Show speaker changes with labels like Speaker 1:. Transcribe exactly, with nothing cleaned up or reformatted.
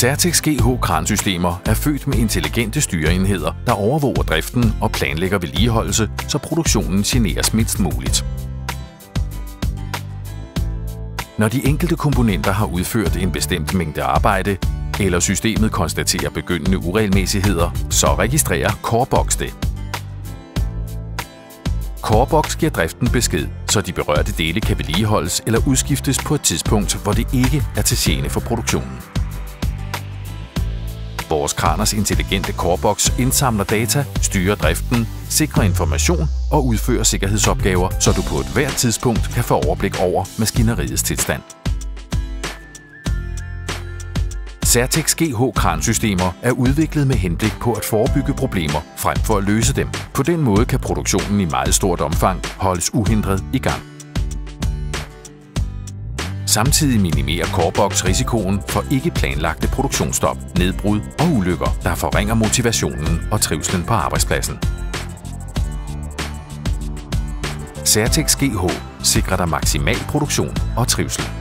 Speaker 1: Certex G H-kransystemer er født med intelligente styreenheder, der overvåger driften og planlægger vedligeholdelse, så produktionen generes mindst muligt. Når de enkelte komponenter har udført en bestemt mængde arbejde, eller systemet konstaterer begyndende uregelmæssigheder, så registrerer CoreBox det. CoreBox giver driften besked, så de berørte dele kan vedligeholdes eller udskiftes på et tidspunkt, hvor det ikke er til gene for produktionen. Vores kraners intelligente CoreBox indsamler data, styrer driften, sikrer information og udfører sikkerhedsopgaver, så du på et hvert tidspunkt kan få overblik over maskineriets tilstand. Certex G H-kransystemer er udviklet med henblik på at forebygge problemer frem for at løse dem. På den måde kan produktionen i meget stort omfang holdes uhindret i gang. Samtidig minimerer CoreBox risikoen for ikke planlagte produktionsstop, nedbrud og ulykker, der forringer motivationen og trivslen på arbejdspladsen. Certex G H sikrer dig maksimal produktion og trivsel.